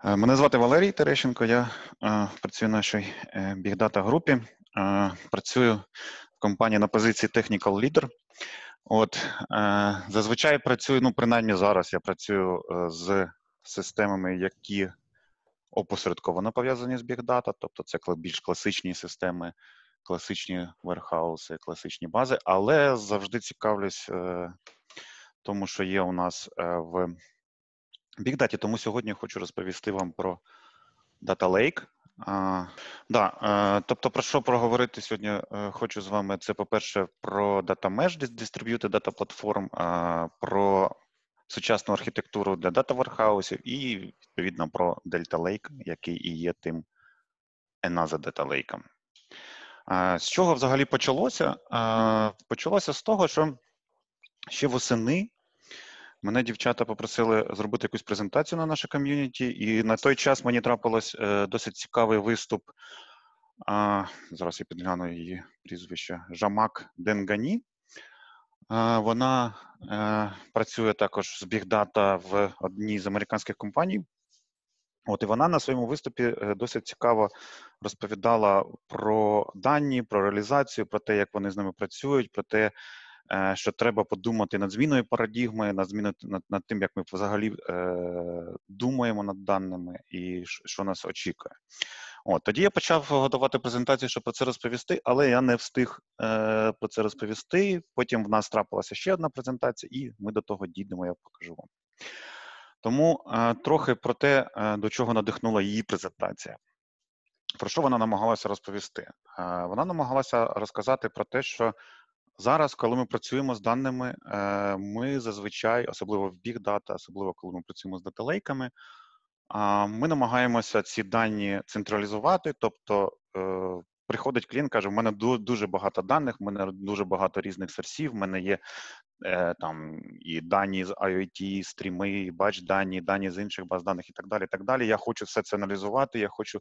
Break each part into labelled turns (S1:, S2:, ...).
S1: Мене звати Валерій Терешенко, я працюю в нашій бігдата групі, працюю в компанії на позиції Technical Leader. Зазвичай працюю, принаймні зараз я працюю з системами, які опосередковано пов'язані з бігдата, тобто це більш класичні системи, класичні верхауси, класичні бази, але завжди цікавлюсь тому, що є у нас в бігдаті, тому сьогодні хочу розповісти вам про Data Lake. Тобто про що проговорити сьогодні хочу з вами, це, по-перше, про Data Mesh, Distributed Data Platform, про сучасну архітектуру для Data Warehouse і, відповідно, про Delta Lake, який і є тим another Data Lake. З чого взагалі почалося? Почалося з того, що ще восени мене дівчата попросили зробити якусь презентацію на наше ком'юніті, і на той час мені трапилось досить цікавий виступ. Зараз я підгляну її прізвище. Жамак Денгані. Вона працює також з бігдата в одній з американських компаній. І вона на своєму виступі досить цікаво розповідала про дані, про реалізацію, про те, як вони з ними працюють, про те, що треба подумати над зміною парадігми, над тим, як ми взагалі думаємо над даними і що нас очікує. Тоді я почав готувати презентацію, щоб про це розповісти, але я не встиг про це розповісти. Потім в нас трапилася ще одна презентація, і ми до того дійдемо, я покажу вам. Тому трохи про те, до чого надихнула її презентація. Про що вона намагалася розповісти? Вона намагалася розказати про те, що зараз, коли ми працюємо з даними, ми зазвичай, особливо в Big Data, особливо коли ми працюємо з даталейками, ми намагаємося ці дані централізувати, тобто приходить клієнт, каже, в мене дуже багато даних, в мене дуже багато різних сорсів, в мене є там і дані з IoT, стріми, і бач дані з інших баз даних і так далі, і так далі. Я хочу все це аналізувати, я хочу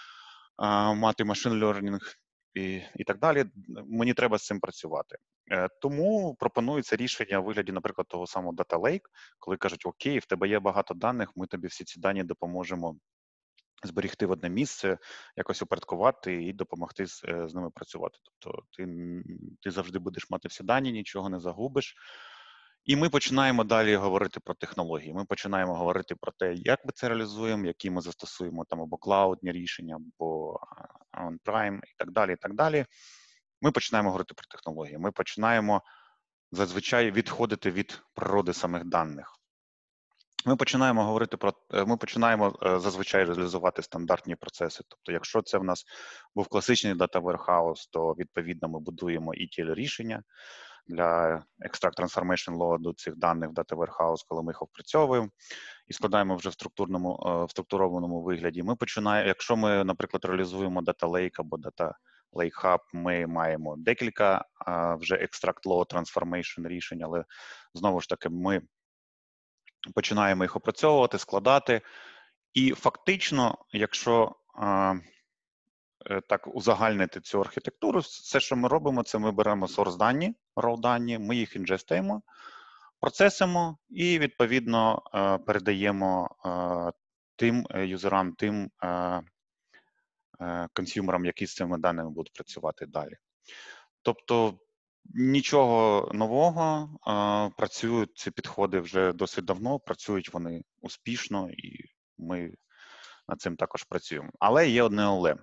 S1: мати machine learning і так далі. Мені треба з цим працювати. Тому пропонується рішення у вигляді, наприклад, того самого Data Lake, коли кажуть, окей, в тебе є багато даних, ми тобі всі ці дані допоможемо зберігти в одне місце, якось упорядкувати і допомогти з ними працювати. Тобто ти завжди будеш мати всі дані, нічого не загубиш. І ми починаємо далі говорити про технології. Ми починаємо говорити про те, як ми це реалізуємо, які ми застосуємо там або клаудні рішення, або on-prime і так далі, і так далі. Ми починаємо говорити про технології. Ми починаємо зазвичай відходити від природи самих даних. Ми починаємо зазвичай реалізувати стандартні процеси. Тобто, якщо це в нас був класичний Data Warehouse, то, відповідно, ми будуємо ETL-рішення для Extract Transformation Load цих даних в Data Warehouse, коли ми їх опрацьовуємо і складаємо вже в структурованому вигляді. Якщо ми, наприклад, реалізуємо Data Lake або Data Lake Hub, ми маємо декілька вже Extract Load Transformation рішень, але, знову ж таки, ми починаємо їх опрацьовувати, складати. І фактично, якщо так узагальнити цю архітектуру, все, що ми робимо, це ми беремо source дані, raw дані, ми їх інжестуємо, процесимо і, відповідно, передаємо тим юзерам, тим консюмерам, які з цими даними будуть працювати далі. Тобто, нічого нового, працюють ці підходи вже досить давно, працюють вони успішно, і ми над цим також працюємо. Але є одне але.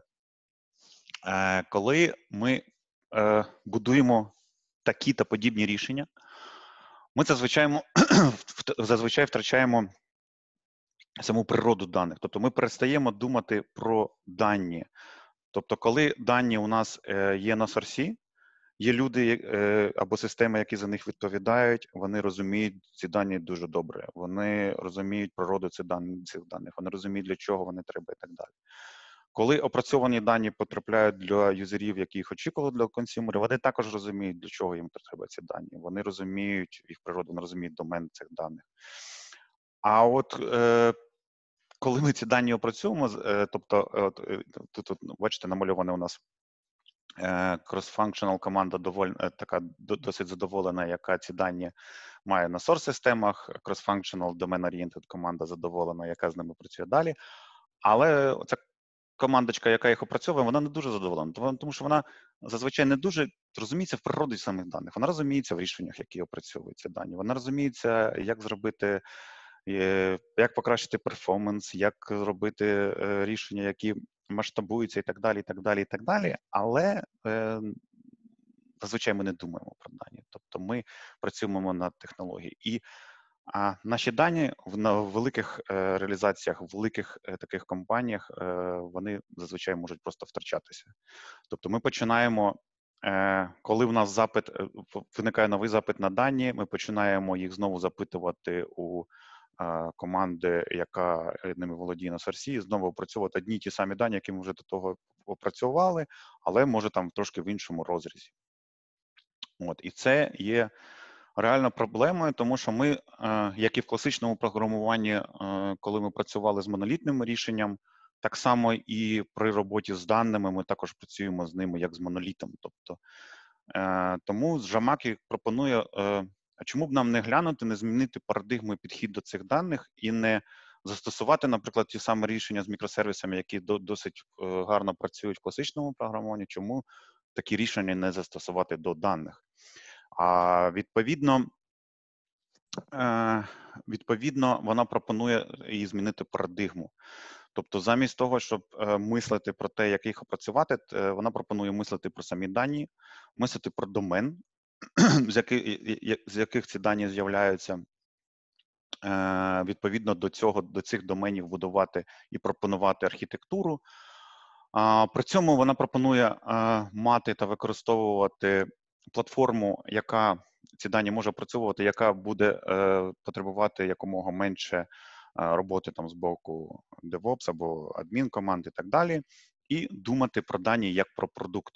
S1: Коли ми будуємо такі та подібні рішення, ми зазвичай втрачаємо саму природу даних. Тобто ми перестаємо думати про дані. Тобто коли дані у нас є на сорсі, є люди або системи, які за них відповідають, вони розуміють ці дані дуже добре. Вони розуміють природу цих даних, вони розуміють, для чого вони треба і так далі. Коли опрацьовані дані потрапляють для юзерів, які їх очікували для консюмерів, вони також розуміють, для чого їм треба ці дані. Вони розуміють їх природу, вони розуміють домен цих даних. А коли ми ці дані опрацюємо, тобто тут, бачите, намальована у нас cross-functional команда така досить задоволена, яка ці дані має на source-системах, cross-functional domain-oriented команда задоволена, яка з ними працює далі. Але ця командочка, яка їх опрацьовує, вона не дуже задоволена, тому що вона зазвичай не дуже розуміється в природі самих даних. Вона розуміється в рішеннях, які опрацьовуються дані. Вона розуміється, як зробити, як покращити перформанс, як зробити рішення, які масштабуються і так далі, і так далі, і так далі. Але зазвичай ми не думаємо про дані. Тобто ми працюємо над технологією. І наші дані на великих реалізаціях, в великих таких компаніях, вони зазвичай можуть просто втрачатися. Тобто ми починаємо, коли в нас запит, виникає новий запит на дані, ми починаємо їх знову запитувати у команди, яка ними володіє на сорсі, знову опрацьовувати одні й ті самі дані, які ми вже до того опрацювали, але може там трошки в іншому розрізі. От, і це є реально проблемою, тому що ми, як і в класичному програмуванні, коли ми працювали з монолітним рішенням, так само і при роботі з даними ми також працюємо з ними як з монолітом. Тобто, тому Жамакі пропонує, а чому б нам не глянути, не змінити парадигму і підхід до цих даних і не застосувати, наприклад, ті самі рішення з мікросервісами, які досить гарно працюють в класичному програмуванні, чому такі рішення не застосувати до даних. А відповідно, вона пропонує і змінити парадигму. Тобто замість того, щоб мислити про те, як їх опрацювати, вона пропонує мислити про самі дані, мислити про домен, з яких ці дані з'являються, відповідно до цих доменів будувати і пропонувати архітектуру. При цьому вона пропонує мати та використовувати платформу, яка ці дані може опрацьовувати, яка буде потребувати якомога менше роботи там з боку DevOps або адмін-команд і так далі, і думати про дані як про продукт.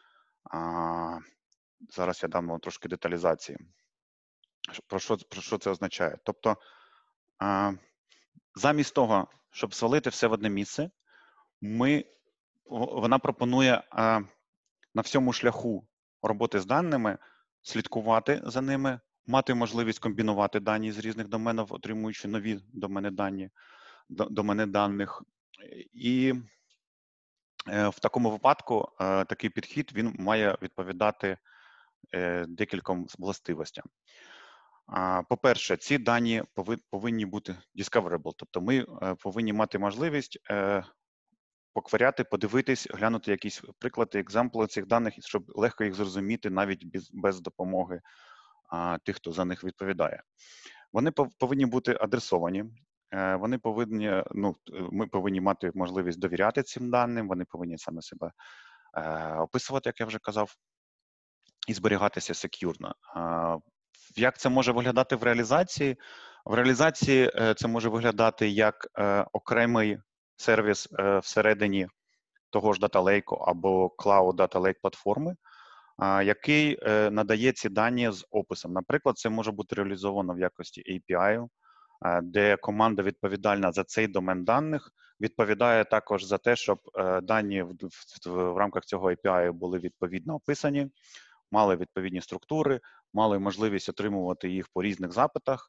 S1: Зараз я дам вам трошки деталізації. Про що це означає? Тобто, замість того, щоб свалити все в одне місце, вона пропонує на всьому шляху роботи з даними слідкувати за ними, мати можливість комбінувати дані з різних доменів, отримуючи нові домени даних. І в такому випадку такий підхід він має відповідати декільком властивостям. По-перше, ці дані повинні бути discoverable, тобто ми повинні мати можливість покваряти, подивитись, глянути якісь приклади, екземпли цих даних, щоб легко їх зрозуміти навіть без допомоги тих, хто за них відповідає. Вони повинні бути адресовані, ми повинні мати можливість довіряти цим даним, вони повинні саме себе описувати, як я вже казав, і зберігатися сек'юрно. Як це може виглядати в реалізації? В реалізації це може виглядати як окремий сервіс всередині того ж Data Lake або Cloud Data Lake платформи, який надає ці дані з описом. Наприклад, це може бути реалізовано в якості API, де команда відповідальна за цей домен даних, відповідає також за те, щоб дані в рамках цього API були відповідно описані, мали відповідні структури, мали можливість отримувати їх по різних запитах.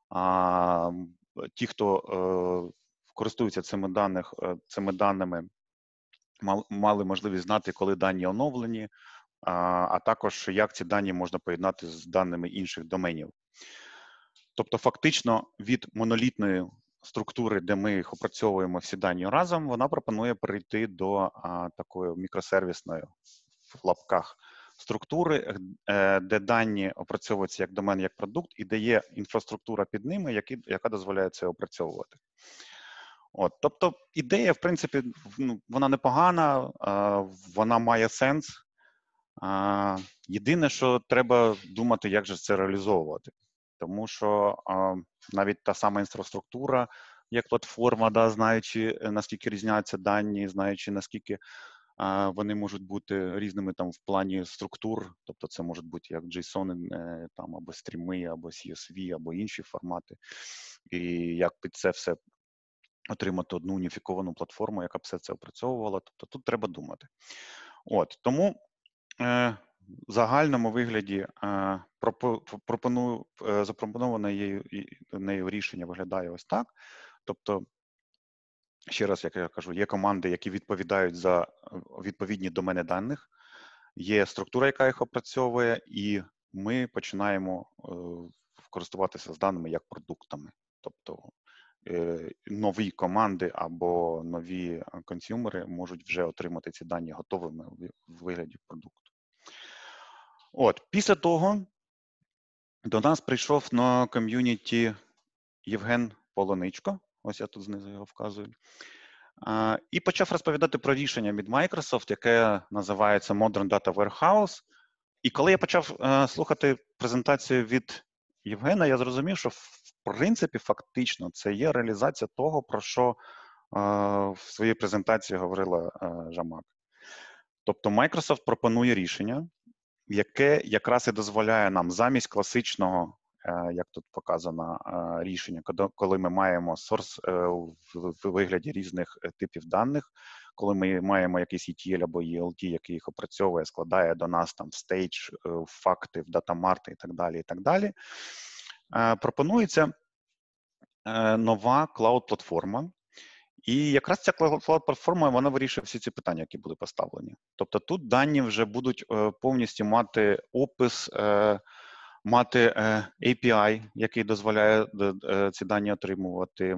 S1: Ті, хто користуються цими даними, мали можливість знати, коли дані оновлені, а також як ці дані можна поєднати з даними інших доменів. Тобто фактично від монолітної структури, де ми їх опрацьовуємо всі дані разом, вона пропонує перейти до такої мікросервісної в лапках структури, де дані опрацьовуються як домен, як продукт, і де є інфраструктура під ними, яка дозволяє це опрацьовувати. Тобто ідея, в принципі, вона непогана, вона має сенс. Єдине, що треба думати, як же це реалізовувати. Тому що навіть та сама інфраструктура, як платформа, знаючи, наскільки різняться дані, знаючи, наскільки вони можуть бути різними там в плані структур, тобто це можуть бути як JSON, там, або стріми, або CSV, або інші формати. І як під це все отримати одну уніфіковану платформу, яка б все це опрацьовувала. Тобто тут треба думати. Тому в загальному вигляді запропоноване нею рішення виглядає ось так. Тобто Ще раз, як я кажу, є команди, які відповідають за відповідні домени даних, є структура, яка їх опрацьовує, і ми починаємо користуватися з даними як продуктами. Тобто нові команди або нові консюмери можуть вже отримати ці дані готовими в вигляді продукту. От, після того до нас прийшов на ком'юніті Євген Полоничко, ось я тут знизу його вказую, і почав розповідати про рішення від Microsoft, яке називається Modern Data Warehouse. І коли я почав слухати презентацію від Євгена, я зрозумів, що в принципі фактично це є реалізація того, про що в своїй презентації говорила Жамак. Тобто Microsoft пропонує рішення, яке якраз і дозволяє нам замість класичного, як тут показано, рішення, коли ми маємо source в вигляді різних типів даних, коли ми маємо якийсь ETL або ELT, який їх опрацьовує, складає до нас там в stage, в факти, в датамарти і так далі, пропонується нова клауд-платформа. І якраз ця клауд-платформа, вона вирішує всі ці питання, які були поставлені. Тобто тут дані вже будуть повністю мати опис, мати API, який дозволяє ці дані отримувати,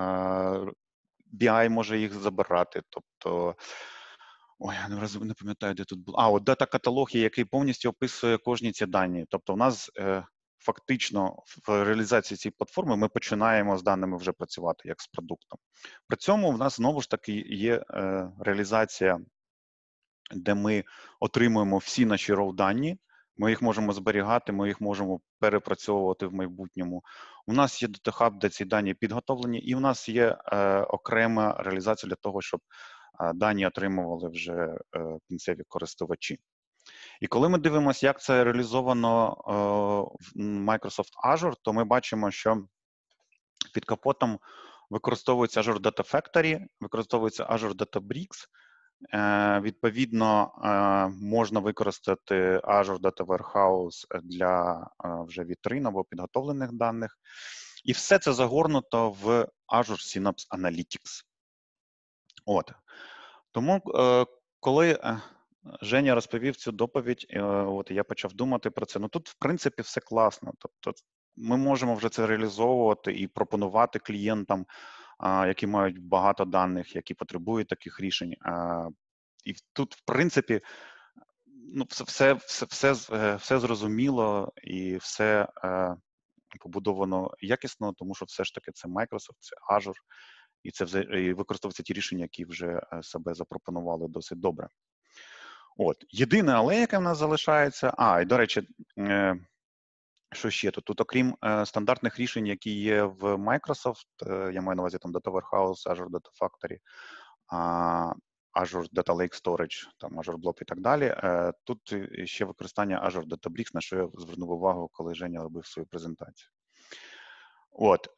S1: BI може їх забирати, тобто, ой, я не пам'ятаю, де тут було. От дата-каталог, який повністю описує кожні ці дані. Тобто у нас фактично в реалізації цієї платформи ми починаємо з даними вже працювати як з продуктом. При цьому в нас знову ж таки є реалізація, де ми отримуємо всі наші raw дані, ми їх можемо зберігати, ми їх можемо перепрацьовувати в майбутньому. У нас є Data Hub, де ці дані підготовлені, і у нас є окрема реалізація для того, щоб дані отримували вже кінцеві користувачі. І коли ми дивимося, як це реалізовано в Microsoft Azure, то ми бачимо, що під капотом використовується Azure Data Factory, використовується Azure Databricks. Відповідно, можна використати Azure Data Warehouse для вже вітрин або підготовлених даних. І все це загорнуто в Azure Synapse Analytics. От. Тому, коли Женя розповів цю доповідь, от я почав думати про це. Ну тут, в принципі, все класно. Тобто ми можемо вже це реалізовувати і пропонувати клієнтам, які мають багато даних, які потребують таких рішень. І тут, в принципі, ну, все зрозуміло і все побудовано якісно, тому що все ж таки це Microsoft, це Azure, і це і використовуються ті рішення, які вже себе запропонували досить добре. От, єдине але, яке в нас залишається, і, до речі, що ще тут? Тут, окрім стандартних рішень, які є в Microsoft, я маю на увазі там Data Warehouse, Azure Data Factory, Azure Data Lake Storage, там Azure Blob і так далі, тут ще використання Azure Databricks, на що я звернув увагу, коли Женя робив свою презентацію. От,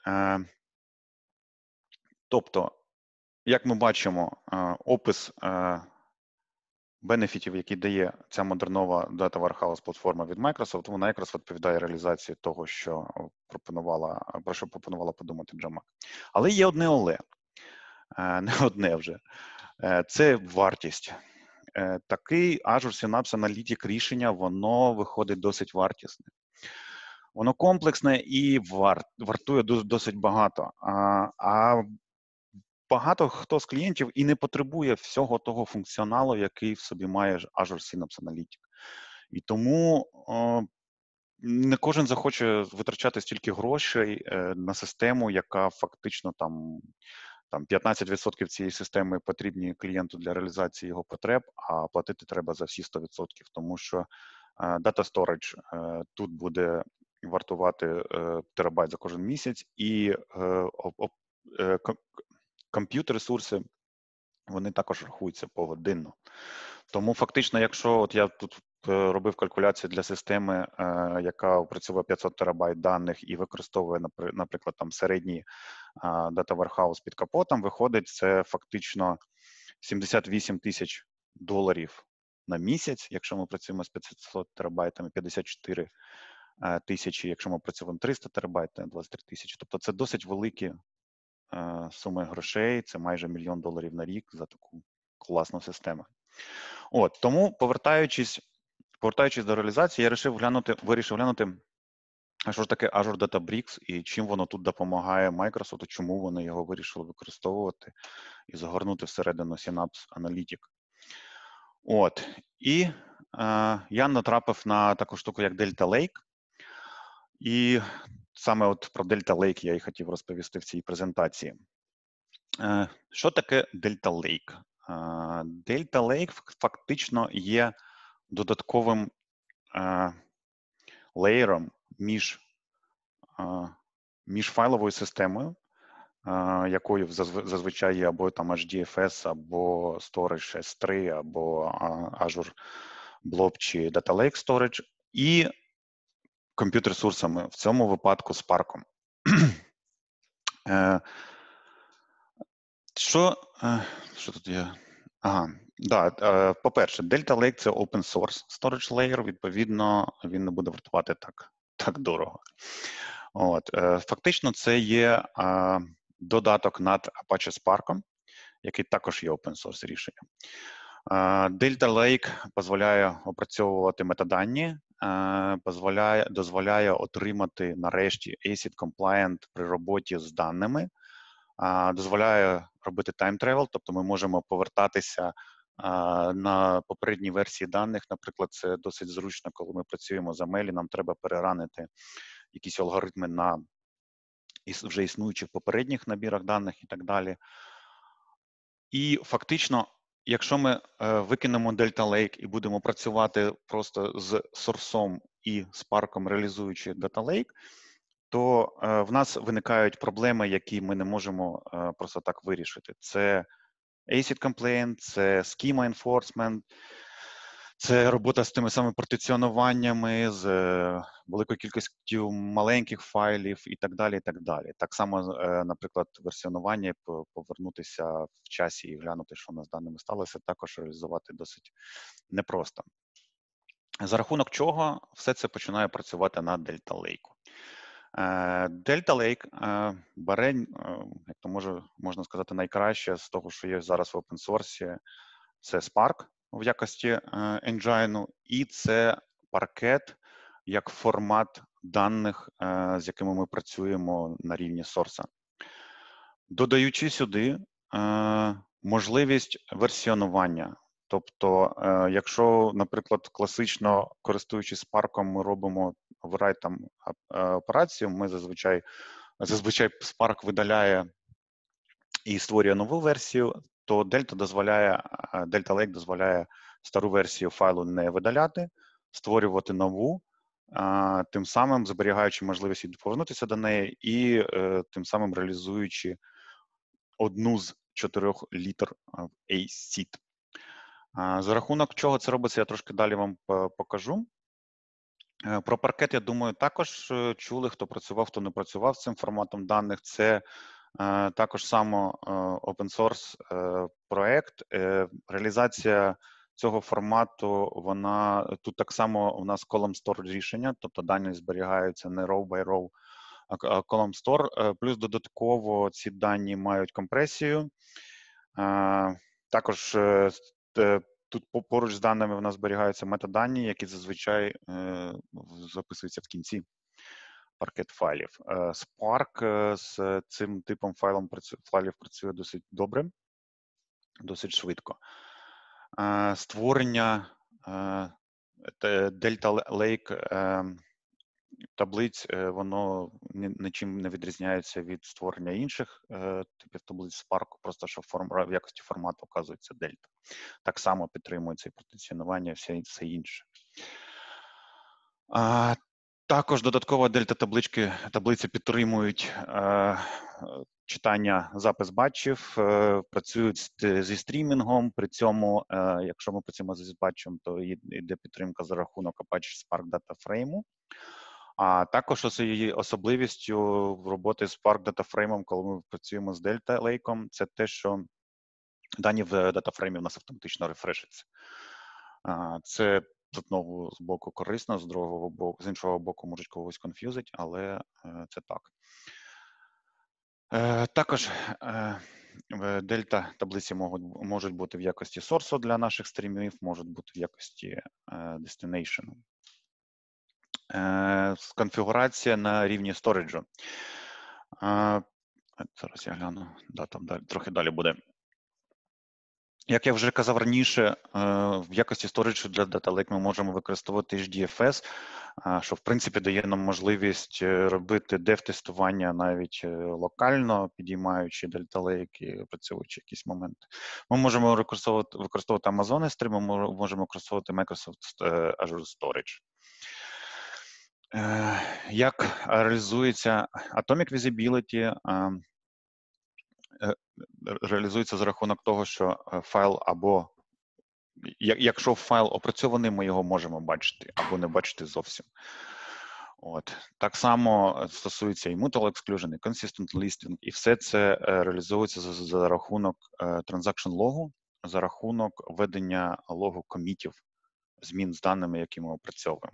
S1: тобто, як ми бачимо, опис бенефітів, які дає ця модернова Data Warehouse платформа від Microsoft, вона якраз відповідає реалізації того, про що пропонувала подумати Джамак. Але є одне але, не одне вже, це вартість. Такий Azure Synapse Analytics рішення, воно виходить досить вартісне. Воно комплексне і вартує досить багато. А багато хто з клієнтів і не потребує всього того функціоналу, який в собі має Azure Synapse Analytics. І тому не кожен захоче витрачати стільки грошей на систему, яка фактично там 15% цієї системи потрібні клієнту для реалізації його потреб, а платити треба за всі 100%, тому що Data Storage тут буде вартувати терабайт за кожен місяць, і комп'ютер-ресурси, вони також рахуються погодинно. Тому фактично, якщо от я тут робив калькуляцію для системи, яка опрацьовує 500 терабайт даних і використовує, наприклад, там середній Data Warehouse під капотом, виходить це фактично $78 тисяч на місяць, якщо ми працюємо з 500 терабайтами, 54 тисячі, якщо ми працюємо 300 терабайт, 23 тисячі. Тобто це досить великі суми грошей, це майже $1 мільйон на рік за таку класну систему. От, тому, повертаючись до реалізації, я вирішив глянути, а що ж таке Azure Databricks і чим воно тут допомагає Microsoft, чому вони його вирішили використовувати і загорнути всередину Synapse Analytics. От, і я натрапив на таку штуку, як Delta Lake. І саме от про Delta Lake я і хотів розповісти в цій презентації. Що таке Delta Lake? Delta Lake фактично є додатковим леєром між файловою системою, якою зазвичай є або там HDFS, або Storage S3, або Azure Blob чи Data Lake Storage, і комп'ютер-ресурсами, в цьому випадку Spark. Що тут є? По-перше, Delta Lake – це open source storage layer, відповідно, він не буде вартувати так дорого. От, фактично, це є додаток над Apache Spark, який також є open source рішенням. Delta Lake дозволяє опрацьовувати метадані, дозволяє отримати нарешті ACID compliant при роботі з даними, дозволяє робити time travel, тобто ми можемо повертатися на попередній версії даних. Наприклад, це досить зручно, коли ми працюємо за мейлі, нам треба переранити якісь алгоритми на вже існуючих попередніх набірах даних і так далі. І фактично, якщо ми викинемо Delta Lake і будемо працювати просто з сорсом і Spark, реалізуючи Data Lake, то в нас виникають проблеми, які ми не можемо просто так вирішити. Це ACID complaint, це schema enforcement, це робота з тими самими партиціонуваннями, з великою кількістю маленьких файлів і так далі, і так далі. Так само, наприклад, версіонування, повернутися в часі і глянути, що у нас з даними сталося, також реалізувати досить непросто. За рахунок чого все це починає працювати на Delta Lake. Delta Lake бере, як то можна сказати, найкраще з того, що є зараз в open source, це Spark в якості engine, і це паркет як формат даних, з якими ми працюємо на рівні source. Додаючи сюди можливість версіонування. Тобто, якщо, наприклад, класично користуючись Spark, ми робимо override там операцію, ми зазвичай Spark видаляє і створює нову версію, то Delta Lake дозволяє стару версію файлу не видаляти, створювати нову, тим самим зберігаючи можливість повернутися до неї і тим самим реалізуючи одну з 4 літер ACID. За рахунок чого це робиться, я трошки далі вам покажу. Про паркет, я думаю, також чули, хто працював, хто не працював з цим форматом даних. Це також само open source проект. Реалізація цього формату, тут так само у нас column store рішення, тобто дані зберігаються не row by row, а column store. Плюс додатково ці дані мають компресію. Також тут поруч з даними в нас зберігаються метадані, які зазвичай записуються в кінці паркет файлів. Spark з цим типом файлів працює досить добре, досить швидко. Створення Delta Lake таблиць, воно нічим не відрізняється від створення інших типів таблиць Spark, просто що в якості формату вказується Delta. Так само підтримується і партиціонування, і все інше. Також додатково Delta таблиці підтримують читання, запис батчів, працюють зі стрімінгом, при цьому, якщо ми працюємо зі батчем, то йде підтримка за рахунок Apache Spark Data Frame. А також її особливістю роботи з Spark Data Frame, коли ми працюємо з Delta Lake, це те, що дані в Data Frame у нас автоматично рефрешаться. Це з одного боку корисно, з іншого боку можуть когось конф'юзити, але це так. Також дельта таблиці можуть бути в якості сорсу для наших стрімів, можуть бути в якості destination. Конфігурація на рівні сториджу. Зараз я гляну, там трохи далі буде. Як я вже казав раніше, в якості сториджу для Data Lake ми можемо використовувати HDFS, що в принципі дає нам можливість робити дев-тестування навіть локально, підіймаючи Data Lake і опрацьовуючи якісь моменти. Ми можемо використовувати Amazon S3, ми можемо використовувати Microsoft Azure Storage. Як реалізується Atomic Visibility? Реалізується за рахунок того, що файл або, якщо файл опрацьований, ми його можемо бачити або не бачити зовсім. Так само стосується і Mutual Exclusion, і Consistent Listing, і все це реалізується за рахунок Transaction логу, за рахунок ведення логу комітів, змін з даними, які ми опрацьовуємо.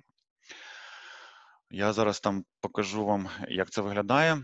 S1: Я зараз там покажу вам, як це виглядає.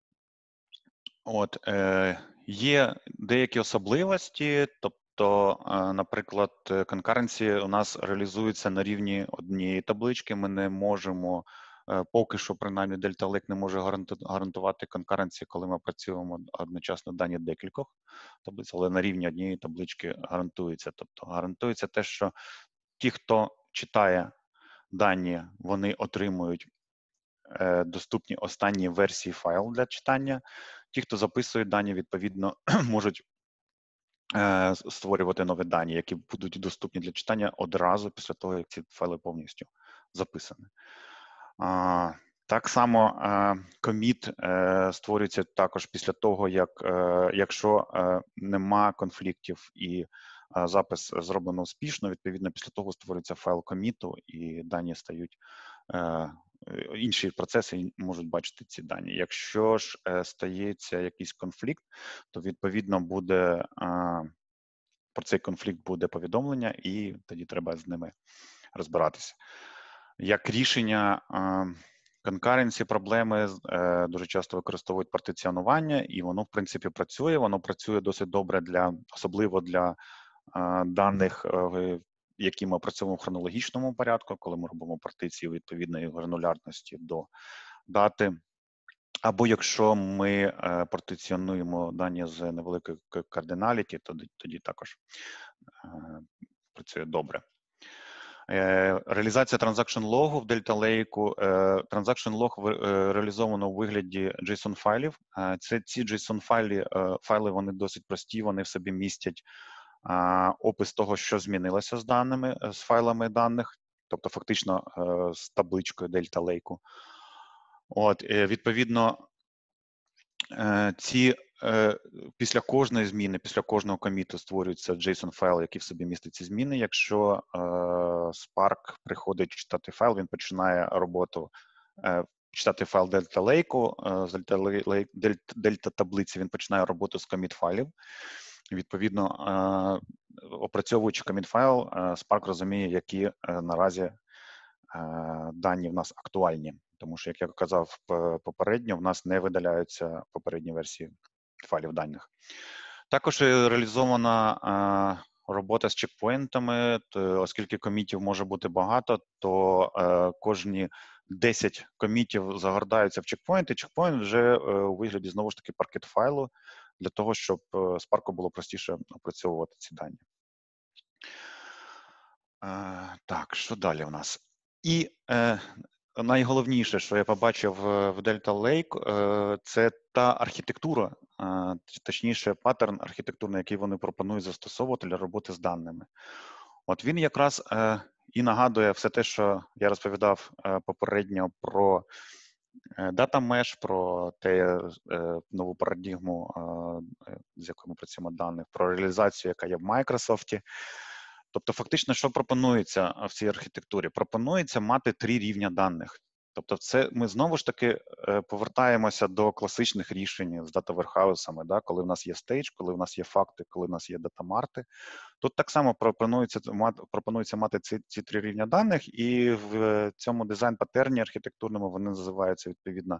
S1: Є деякі особливості, тобто, наприклад, конкуренції у нас реалізується на рівні однієї таблички. Ми не можемо, поки що, принаймні, Delta Lake не може гарантувати конкуренції, коли ми працюємо одночасно дані декількох таблиць, але на рівні однієї таблички гарантується. Тобто гарантується те, що ті, хто читає дані, вони отримують доступні останні версії файлу для читання. Ті, хто записує дані, відповідно, можуть створювати нові дані, які будуть доступні для читання одразу після того, як ці файли повністю записані. Так само коміт створюється також після того, якщо нема конфліктів і запис зроблено успішно, відповідно, після того створюється файл коміту і дані стають, інші процеси можуть бачити ці дані. Якщо ж стається якийсь конфлікт, то відповідно буде, про цей конфлікт буде повідомлення і тоді треба з ними розбиратися. Як рішення конкуренції проблеми дуже часто використовують партиціонування, і воно, в принципі, працює. Воно працює досить добре особливо для даних, які ми опрацьовуємо в хронологічному порядку, коли ми робимо партиції відповідної гранулярності до дати. Або якщо ми партиціонуємо дані з невеликої кардиналіті, тоді також працює добре. Реалізація Transaction логу в Delta Lake. Transaction log реалізовано у вигляді JSON-файлів. Ці JSON-файли, вони досить прості, вони в собі містять опис того, що змінилося з даними, з файлами даних, тобто фактично з табличкою Delta Lake. Відповідно, після кожної зміни, після кожного коміту створюється JSON-файл, який в собі містить ці зміни. Якщо Spark приходить читати файл, він починає роботу, читати файл Delta Lake, з Delta таблиці він починає роботу з коміт-файлів. Відповідно, опрацьовуючи коміт-файл, Spark розуміє, які наразі дані в нас актуальні. Тому що, як я казав попередньо, в нас не видаляються попередні версії файлів даних. Також реалізована робота з чекпоінтами, оскільки комітів може бути багато, то кожні 10 комітів загортаються в чекпоінт, і чекпоінт вже у вигляді, знову ж таки, паркет-файлу, для того, щоб Spark було простіше опрацьовувати ці дані. Так, що далі в нас? І найголовніше, що я побачив в Delta Lake, це та архітектура, точніше паттерн архітектурний, який вони пропонують застосовувати для роботи з даними. Він якраз і нагадує все те, що я розповідав попередньо про Data Mesh, про нову парадигму, з якою ми працюємо даних, про реалізацію, яка є в Microsoft. Тобто, фактично, що пропонується в цій архітектурі? Пропонується мати 3 рівня даних. Тобто, ми знову ж таки повертаємося до класичних рішень з дата-верхаусами, коли в нас є стейдж, коли в нас є факти, коли в нас є дата-марти. Тут так само пропонується мати ці 3 рівня даних, і в цьому дизайн-патерні архітектурному вони називаються, відповідно,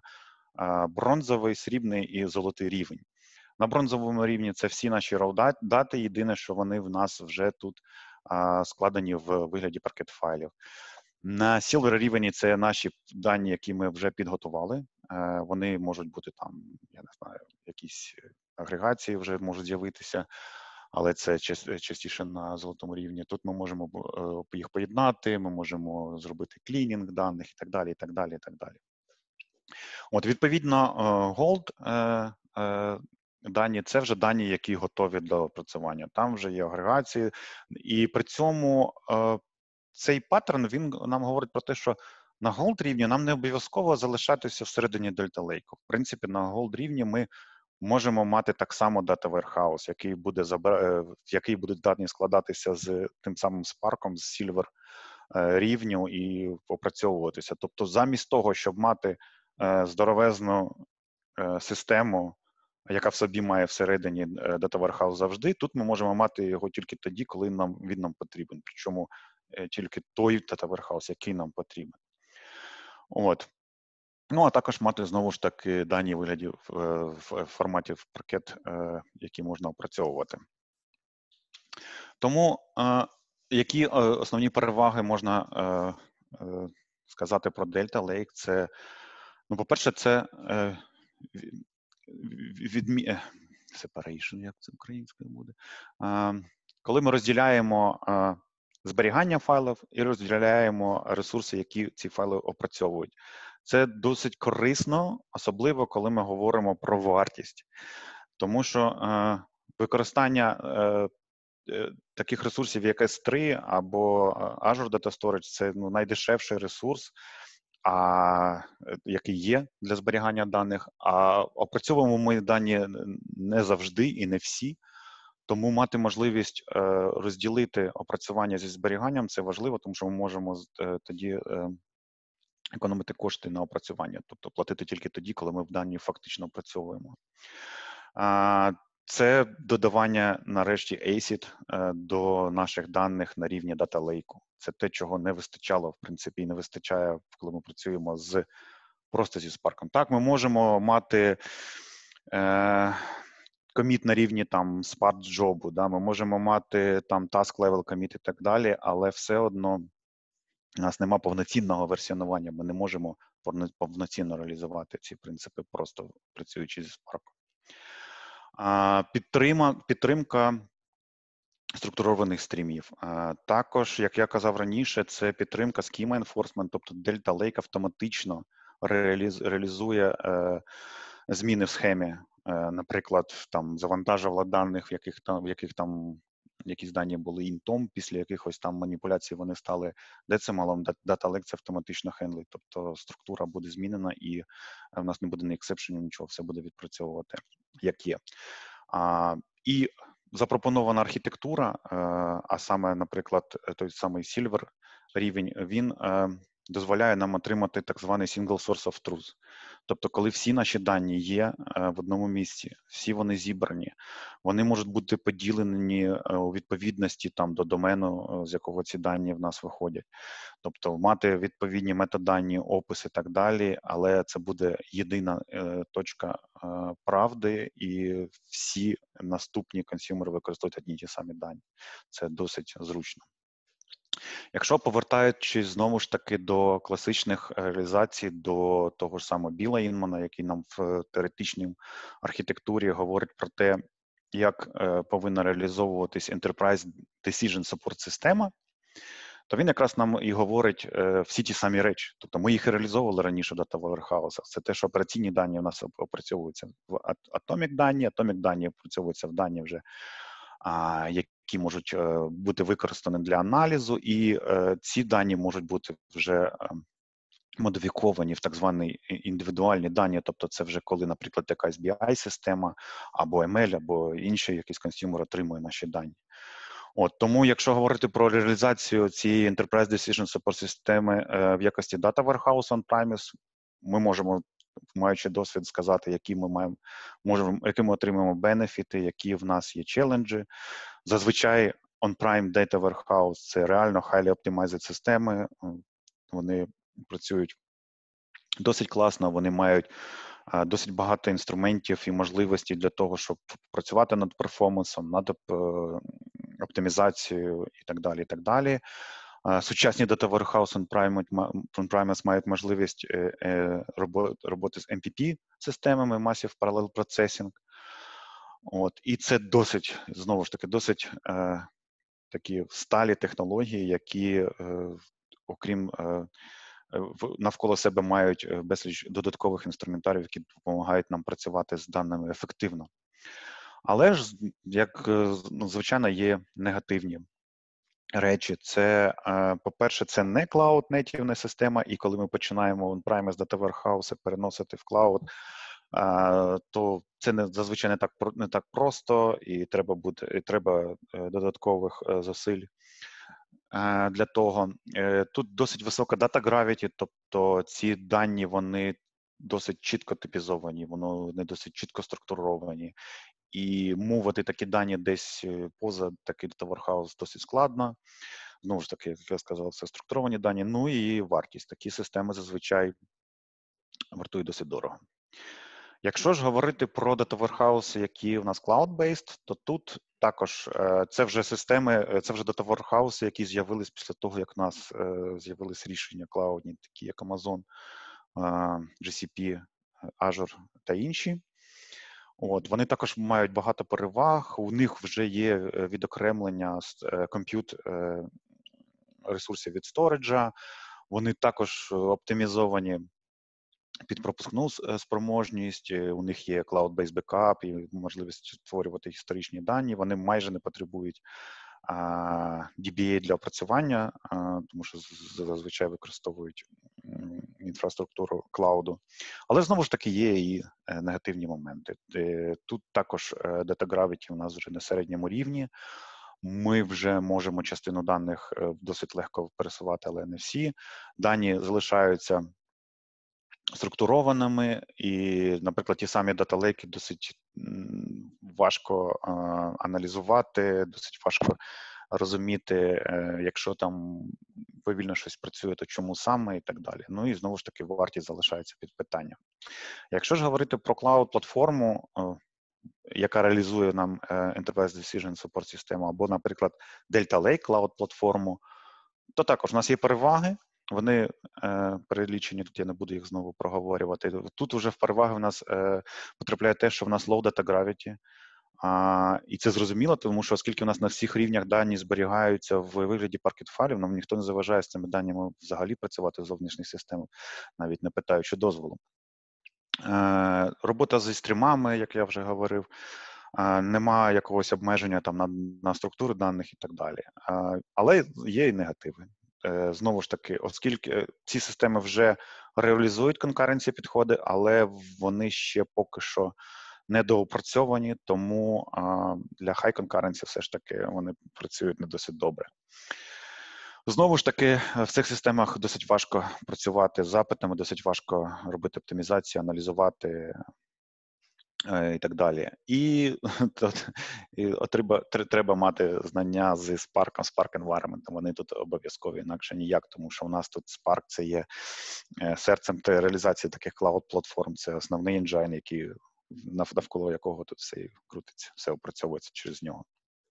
S1: бронзовий, срібний і золотий рівень. На бронзовому рівні це всі наші raw дати, єдине, що вони в нас вже тут складені в вигляді паркет-файлів. На Silver рівні це наші дані, які ми вже підготували. Вони можуть бути там, я не знаю, якісь агрегації вже можуть з'явитися, але це частіше на золотому рівні. Тут ми можемо їх поєднати, ми можемо зробити клінінг даних і так далі, і так далі, і так далі. От, відповідно, Gold дані – це вже дані, які готові до опрацювання. Там вже є агрегації, і при цьому цей паттерн, він нам говорить про те, що на Gold рівні нам не обов'язково залишатися всередині Delta Lake. В принципі, на Gold рівні ми можемо мати так само Data Warehouse, який буде здатний складатися з тим самим Spark, з Silver рівню і опрацьовуватися. Тобто замість того, щоб мати здоровезну систему, яка в собі має всередині Data Warehouse завжди, тут ми можемо мати його тільки тоді, коли він нам потрібен. Причому тільки той Data Warehouse, який нам потрібен. От. Ну, а також мати, знову ж таки, дані вигляді в форматі в паркет, які можна опрацьовувати. Тому, які основні переваги можна сказати про Delta Lake? Це, ну, по-перше, це separation, як це українською буде. Коли ми розділяємо зберігання файлів і розділяємо ресурси, які ці файли опрацьовують. Це досить корисно, особливо коли ми говоримо про вартість. Тому що використання таких ресурсів, як S3 або Azure Data Storage, це найдешевший ресурс, який є для зберігання даних, а опрацьовуємо ми дані не завжди і не всі, тому мати можливість розділити опрацювання зі зберіганням – це важливо, тому що ми можемо тоді економити кошти на опрацювання, тобто платити тільки тоді, коли ми в дані фактично опрацьовуємо. Це додавання, нарешті, ACID до наших даних на рівні Data Lake. Це те, чого не вистачало, в принципі, і не вистачає, коли ми працюємо просто зі Spark. Так, ми можемо мати коміт на рівні там Spark Job, да? Ми можемо мати там Task Level Commit і так далі, але все одно у нас немає повноцінного версіонування, ми не можемо повноцінно реалізувати ці принципи, просто працюючи зі Spark. Підтримка структурованих стрімів. Також, як я казав раніше, це підтримка Schema Enforcement, тобто Delta Lake автоматично реалізує зміни в схемі. Наприклад, там завантажувала даних, в яких там якісь дані були інтом, після якихось там маніпуляцій вони стали децималом, Data Lake це автоматично хендлить, тобто структура буде змінена і в нас не буде ні ексепшенів, нічого, все буде відпрацьовувати, як є. І запропонована архітектура, а саме, наприклад, той самий Silver рівень, він дозволяє нам отримати так званий single source of truth. Тобто, коли всі наші дані є в одному місці, всі вони зібрані, вони можуть бути поділені у відповідності там до домену, з якого ці дані в нас виходять. Тобто, мати відповідні метадані, описи і так далі, але це буде єдина точка правди, і всі наступні консюмери використовують одні й ті самі дані. Це досить зручно. Якщо повертаючись знову ж таки до класичних реалізацій, до того ж самого Біла Інмана, який нам в теоретичній архітектурі говорить про те, як повинна реалізовуватись Enterprise Decision Support система, то він якраз нам і говорить всі ті самі речі. Тобто ми їх і реалізовували раніше в Data Warehouse. Це те, що операційні дані у нас опрацьовуються в Atomic дані опрацьовуються в дані вже, які можуть бути використані для аналізу, і ці дані можуть бути вже модифіковані в так звані індивідуальні дані, тобто це вже коли, наприклад, якась BI-система, або ML, або інший якийсь консюмер отримує наші дані. От, тому, якщо говорити про реалізацію цієї Enterprise Decision Support системи в якості Data Warehouse on-premise, ми можемо, маючи досвід, сказати, які ми отримуємо бенефіти, які в нас є челенджі. Зазвичай on-prime Data Warehouse – це реально highly optimized системи, вони працюють досить класно, вони мають досить багато інструментів і можливостей для того, щоб працювати над перформансом, над оптимізацією і так далі, і так далі. Сучасні Data Warehouse on-premise мають можливість роботи з MPP-системами, Massive Parallel Processing. І це досить, знову ж таки, досить такі сталі технології, які, окрім навколо себе мають безліч додаткових інструментарів, які допомагають нам працювати з даними ефективно. Але ж, як звичайно, є негативні речі. Це, по-перше, це не cloud-native система, і коли ми починаємо on-premise Data Warehouse переносити в cloud, то це зазвичай не так просто, і треба додаткових зусиль для того. Тут досить висока data gravity, тобто ці дані, вони досить чітко типізовані, вони досить чітко структуровані. І мовити такі дані десь поза такий Data Warehouse досить складно. Знову ж таки, як я сказав, це структуровані дані. Ну і вартість. Такі системи зазвичай вартують досить дорого. Якщо ж говорити про Data Warehouse, які у нас cloud-based, то тут також це вже системи, це вже Data Warehouse, які з'явились після того, як у нас з'явились рішення клаудні, такі як Amazon, GCP, Azure та інші. Вони також мають багато переваг, у них вже є відокремлення з compute ресурсів від сториджа, вони також оптимізовані під пропускну спроможність, у них є cloud-based backup і можливість створювати історичні дані, вони майже не потребують DBA для опрацювання, тому що зазвичай використовують інфраструктуру клауду. Але знову ж таки є і негативні моменти. Тут також Data Gravity у нас вже на середньому рівні. Ми вже можемо частину даних досить легко пересувати, але не всі. Дані залишаються структурованими, і, наприклад, ті самі дата-лейки досить важко аналізувати, досить важко розуміти, якщо там повільно щось працює, то чому саме і так далі. Ну і знову ж таки вартість залишається під питанням. Якщо ж говорити про клауд-платформу, яка реалізує нам Enterprise Decision Support систему, або, наприклад, Delta Lake Cloud-платформу, то також у нас є переваги. Вони перелічені, тут я не буду їх знову проговорювати. Тут вже в переваги в нас потрапляє те, що в нас low data gravity, і це зрозуміло, тому що оскільки у нас на всіх рівнях дані зберігаються в вигляді паркет-файлів, нам ніхто не заважає з цими даними взагалі працювати в зовнішніх системах, навіть не питаючи дозволу. Робота зі стрімами, як я вже говорив, немає якогось обмеження там на структуру даних і так далі. Але є і негативи. Знову ж таки, оскільки ці системи вже реалізують конкуренційні підходи, але вони ще поки що недоопрацьовані, тому для high concurrency все ж таки вони працюють не досить добре. Знову ж таки, в цих системах досить важко працювати з запитами, досить важко робити оптимізацію, аналізувати і так далі. І треба мати знання з Spark Environment, вони тут обов'язкові, інакше ніяк, тому що у нас тут Spark це є серцем реалізації таких клауд-платформ, це основний інжайн, який, навколо якого тут все крутиться, все опрацьовується через нього.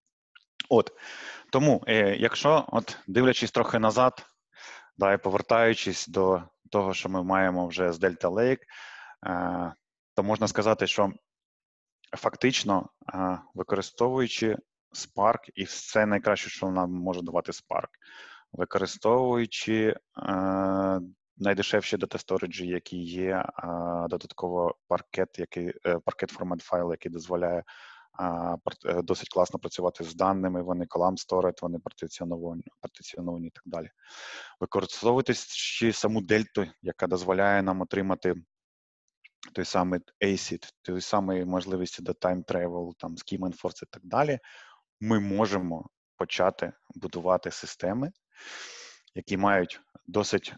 S1: Тому, якщо, дивлячись трохи назад, і повертаючись до того, що ми маємо вже з Delta Lake, то можна сказати, що фактично, використовуючи Spark, і все найкраще, що нам може давати Spark, використовуючи найдешевші дата-сториджі, які є, додатково паркет формат файлу, який дозволяє досить класно працювати з даними, вони column storage, вони партиціоновані і так далі. Використовуйте ще саму дельту, яка дозволяє нам отримати той самий ACID, той самий можливості до time travel, там, schema enforce і так далі. Ми можемо почати будувати системи, які мають досить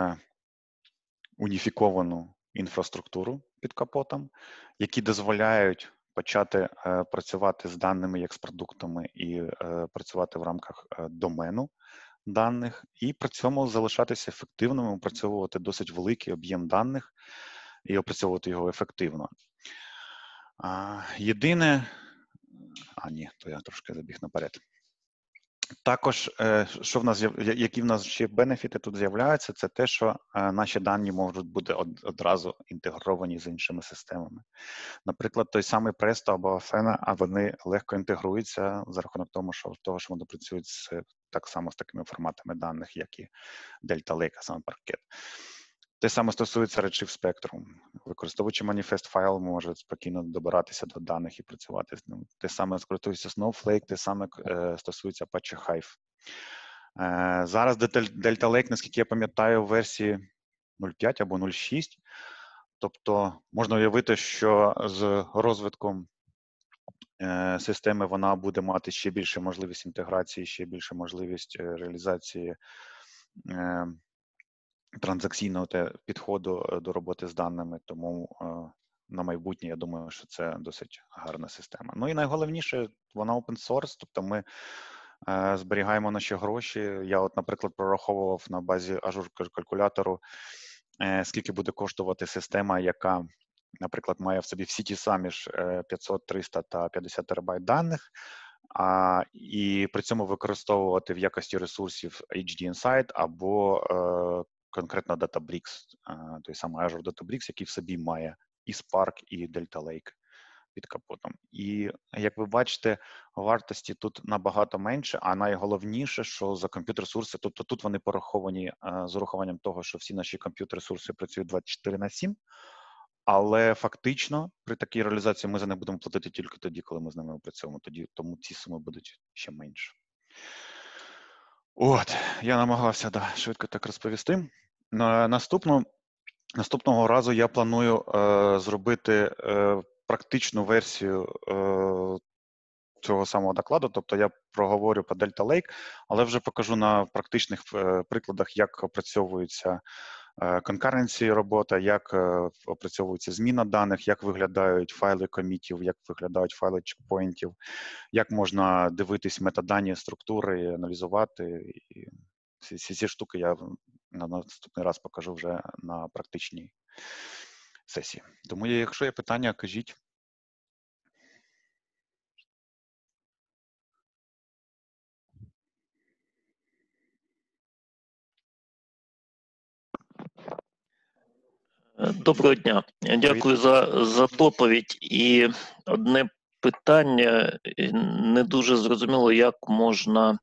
S1: уніфіковану інфраструктуру під капотом, які дозволяють почати працювати з даними як з продуктами і працювати в рамках домену даних, і при цьому залишатися ефективними, опрацьовувати досить великий об'єм даних, і опрацьовувати його ефективно. Єдине, ні, то я трошки забіг наперед. Також, що в нас, які в нас ще бенефіти тут з'являються, це те, що наші дані можуть бути одразу інтегровані з іншими системами. Наприклад, той самий Presto або Athena, а вони легко інтегруються за рахунок того, що вони працюють так само з такими форматами даних, як і Delta Lake, а саме Parquet. Те саме стосується Redshift Spectrum. Використовуючи маніфест файл, може спокійно добиратися до даних і працювати з ним. Те саме скористується Snowflake, те саме стосується Apache Hive. Зараз Delta Lake, наскільки я пам'ятаю, в версії 0.5 або 0.6. Тобто можна уявити, що з розвитком системи вона буде мати ще більше можливість інтеграції, ще більше можливість реалізації транзакційного підходу до роботи з даними, тому на майбутнє, я думаю, що це досить гарна система. Ну і найголовніше, вона open source, тобто ми зберігаємо наші гроші. Я от, наприклад, прораховував на базі Azure калькулятору, скільки буде коштувати система, яка, наприклад, має в собі всі ті самі ж 500, 300 та 50 терабайт даних, і при цьому використовувати в якості ресурсів HD Insight або конкретно Databricks, той самий Azure Databricks, який в собі має і Spark, і Delta Lake під капотом. І, як ви бачите, вартості тут набагато менше, а найголовніше, що за комп'ютер-ресурси, тобто тут вони пораховані з урахуванням того, що всі наші комп'ютер-ресурси працюють 24/7, але фактично при такій реалізації ми за них будемо платити тільки тоді, коли ми з ними працюємо, тому ці суми будуть ще менше. От, я намагався швидко так розповісти. Наступного разу я планую зробити практичну версію цього самого докладу, тобто я проговорю по Delta Lake, але вже покажу на практичних прикладах, як опрацьовується конкуренції робота, як опрацьовується зміна даних, як виглядають файли комітів, як виглядають файли чекпоінтів, як можна дивитись метадані структури, аналізувати. І всі ці штуки я на наступний раз покажу вже на практичній сесії. Тому, якщо є питання, кажіть.
S2: Доброго дня. Дякую за доповідь. І одне питання, не дуже зрозуміло, як можна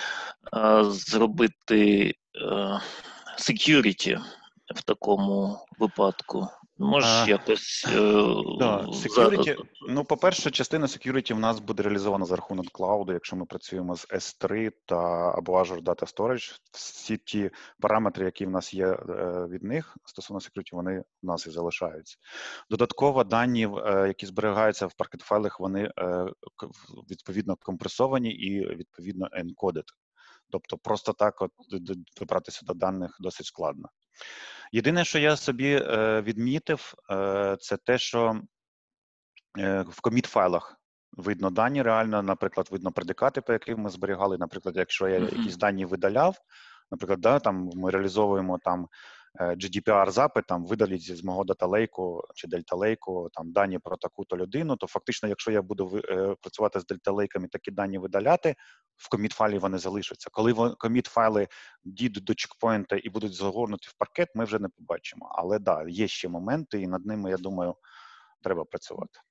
S2: зробити security в такому випадку. Можеш якось...
S1: Security, по-перше, частина security в нас буде реалізована за рахунок клауду, якщо ми працюємо з S3 або Azure Data Storage. Всі ті параметри, які в нас є від них, стосовно security, вони в нас і залишаються. Додатково дані, які зберігаються в паркет-файлах, вони відповідно компресовані і відповідно encoded. Тобто просто так добратися до даних досить складно. Єдине, що я собі відмітив, це те, що в коміт-файлах видно дані реально, наприклад, видно предикати, по яких ми зберігали. Наприклад, якщо я якісь дані видаляв, наприклад, там ми реалізовуємо там GDPR-запит, там видаліть з мого дата-лейку чи дельта-лейку там дані про таку-то людину, то фактично, якщо я буду працювати з дельта-лейками, такі дані видаляти, в коміт-файлі вони залишаться. Коли коміт-файли дійдуть до чекпоінта і будуть загорнуті в паркет, ми вже не побачимо. Але да, є ще моменти, і над ними, я думаю, треба працювати.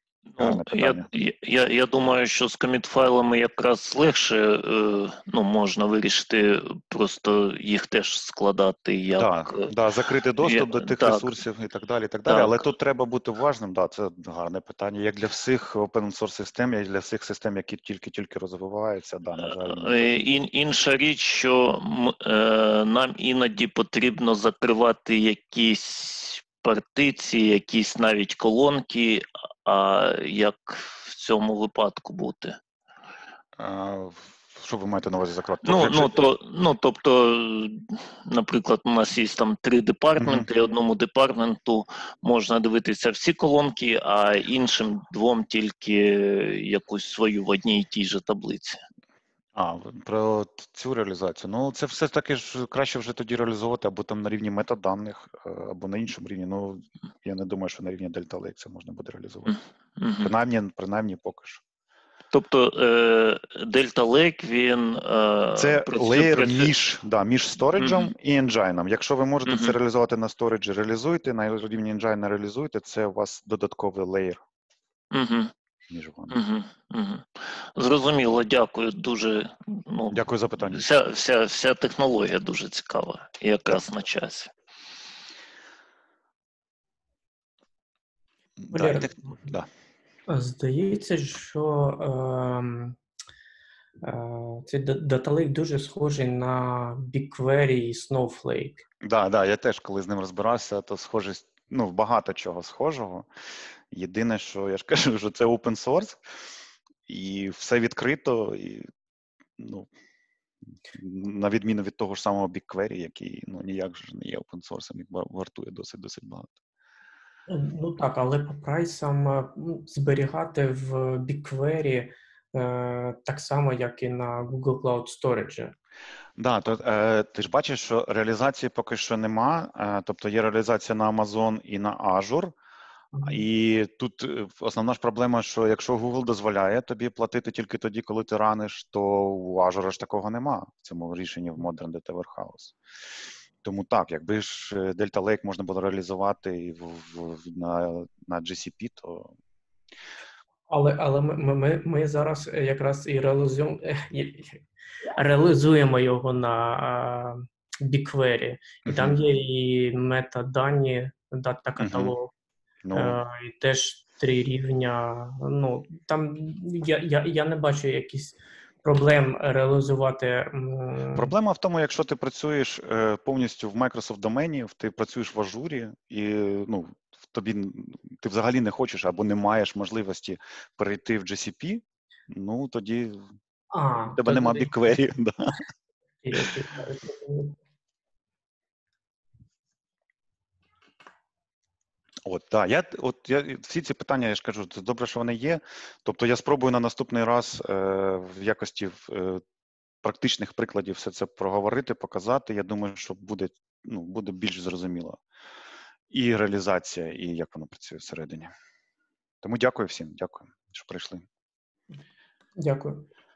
S2: Я думаю, що з коміт-файлами якраз легше можна вирішити, просто їх теж складати як...
S1: закрити доступ до тих ресурсів і так далі, Але тут треба бути уважним, це гарне питання, як для всіх open-source систем, як для всіх систем, які тільки розвиваються, на жаль.
S2: Інша річ, що нам іноді потрібно закривати якісь партиції, якісь навіть колонки, а як в цьому випадку бути?
S1: Що ви маєте на увазі закривати?
S2: Тобто, наприклад, у нас є там 3 департменти, і одному департменту можна дивитися всі колонки, а іншим 2 тільки якусь свою в одній і тій же таблиці.
S1: Про цю реалізацію. Ну, це все таки ж краще вже тоді реалізовувати або там на рівні метаданих, або на іншому рівні. Ну, я не думаю, що на рівні Delta Lake це можна буде реалізувати. Принаймні поки що.
S2: Тобто Delta Lake, він
S1: Це леєр між сториджем і енджайном. Якщо ви можете це реалізувати на сториджі, реалізуйте, на рівні енджайна реалізуйте, це у вас додатковий леєр між вами.
S2: Зрозуміло, дякую. Дуже,
S1: Дякую за питання.
S2: Вся технологія дуже цікава і якраз на часі.
S3: Валер, здається, що цей Data Lake дуже схожий на BigQuery і Snowflake.
S1: Да, я теж, коли з ним розбирався, то схожість, багато чого схожого. Єдине, що я ж кажу, що це open source, і все відкрито, і, на відміну від того ж самого BigQuery, який, ніяк же не є open source, і вартує досить багато.
S3: Ну так, але по прайсам зберігати в BigQuery так само, як і на Google Cloud Storage.
S1: Да, то ти ж бачиш, що реалізації поки що нема, тобто є реалізація на Amazon і на Azure, і тут основна ж проблема, що якщо Google дозволяє тобі платити тільки тоді, коли ти раниш, то у Azure ж такого нема в цьому рішенні в Modern Data Warehouse. Тому так, якби ж Delta Lake можна було реалізувати на GCP, то...
S3: Але ми зараз якраз і реалізуємо його на BigQuery. І там є і метадані, дата-каталог, і теж 3 рівня. Там я не бачу якісь проблем реалізувати.
S1: Проблема в тому, якщо ти працюєш повністю в Microsoft домені, ти працюєш в Ажурі, і ти взагалі не хочеш або не маєш можливості перейти в GCP, тоді в тебе нема BigQuery. Да. Я всі ці питання, я ж кажу, це добре, що вони є. Тобто я спробую на наступний раз в якості практичних прикладів все це проговорити, показати. Я думаю, що буде більш зрозуміло і реалізація, і як воно працює всередині. Тому дякую всім, дякую, що прийшли.
S3: Дякую.